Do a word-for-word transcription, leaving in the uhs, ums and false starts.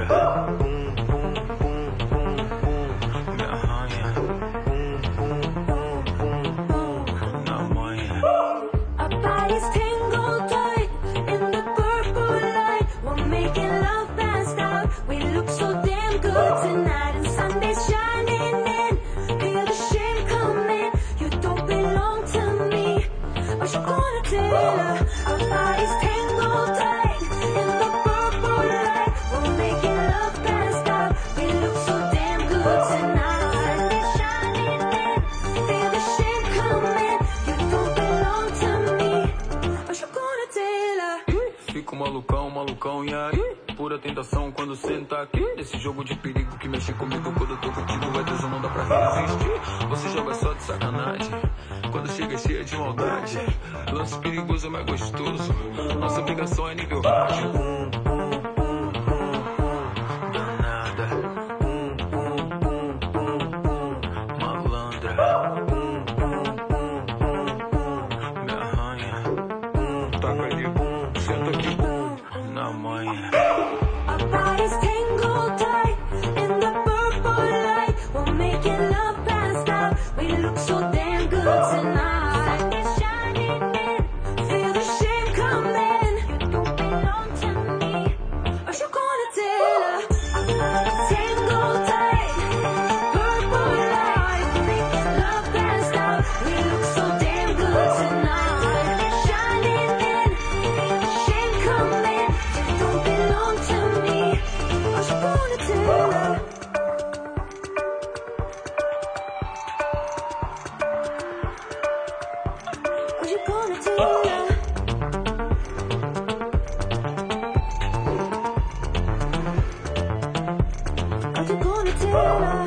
Bum, bum, bum, bum, bum. Me arranha. Bum, bum, bum, bum, bum. Tô na manhã. Our bodies tingle tight in the purple light. We're making love passed out. We look so damn good tonight. And Sunday's shining in. Feel the shame coming. You don't belong to me. What you gonna tell her? Our bodies tingle tight in the purple light. We're making love passed out. We look so damn good tonight. Sunday's shining in. Feel the shame coming. You don't belong to me. What you gonna tell her? Fico malucão, malucão, e aí? Pura tentação quando senta aqui. Esse jogo de perigo que mexe comigo. Quando eu tô contigo, vai Deus, não dá pra resistir. Você joga só de sacanagem. Quando chega cheia de maldade. Lance perigoso é mais gostoso. Nossa obrigação é nível hard. Bum, bum, bum, bum, bum. Danada. Bum, bum, bum, bum, bum. Malandra. Bum, bum, bum, bum, bum. Me arranha. Bum, taca ali, bum. Senta aqui, bum. Na manhã. Our bodies tingle tight in the purple light. We're making love passed out. We look so damn good tonight. Sunday's shining in. Feel the shame coming. You don't belong to me. What you gonna tell her? Our bodies tingle tight. Purple light. We're making love passed out. We look so damn good tonight. Sunday's shining in. Feel the shame coming. You don't belong to me. What you gonna tell her? What you gonna tell her? What you gonna tell her?